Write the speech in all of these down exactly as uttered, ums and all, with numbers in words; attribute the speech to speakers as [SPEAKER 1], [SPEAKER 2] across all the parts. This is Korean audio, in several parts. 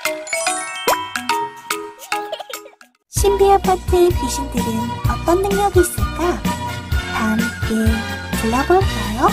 [SPEAKER 1] 신비 아파트 귀신들은 어떤 능력이 있을까? 다 함께 불러볼까요?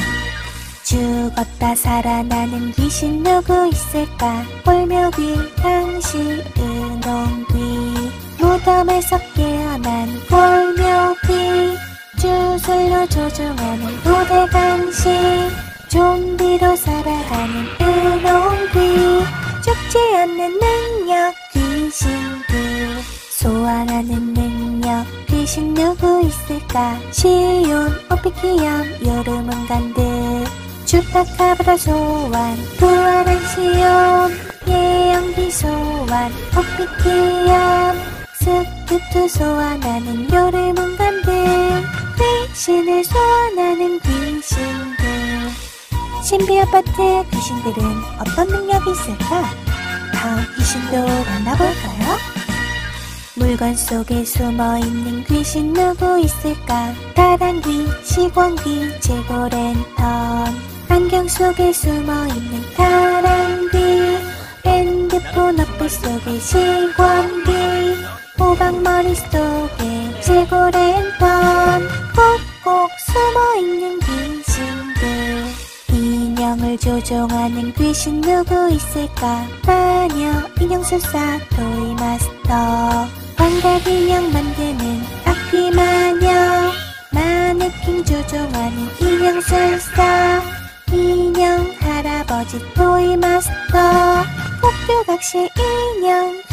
[SPEAKER 1] 죽었다 살아나는 귀신 누구 있을까? 홀묘귀, 당시, 은홍귀, 무덤에서 깨어난 홀묘귀, 주술로 조종하는 도대강시, 좀비로 살아가는 은홍귀, 죽지 않는 능력 귀신들, 소환하는 능력 귀신 누구 있을까? 시온, 오피키엄, 요르문간드, 주파카브라 소환, 부활한 시온, 예언기 소환, 오피키엄, 스투투 소환하는 요르문간드, 귀신을 소환하는 귀신들. 신비 아파트 귀신들은 어떤 능력이 있을까? 다음 귀신도 만나볼까요? 물건 속에 숨어있는 귀신 누구 있을까? 다단귀, 시광귀, 재고랜턴, 안경 속에 숨어있는 다란귀, 핸드폰 어플 속에 시광귀, 호박머리 속에 재고랜턴, 꼭꼭 숨어있는 귀신들. 인형을 조종하는 귀신 누구 있을까? 마녀, 인형술사, 토이마스터, 환각 인형 만드는 악귀마녀, 마네킹 조종하는 인형술사, 인형 할아버지 토이마스터, 폭주각시 인형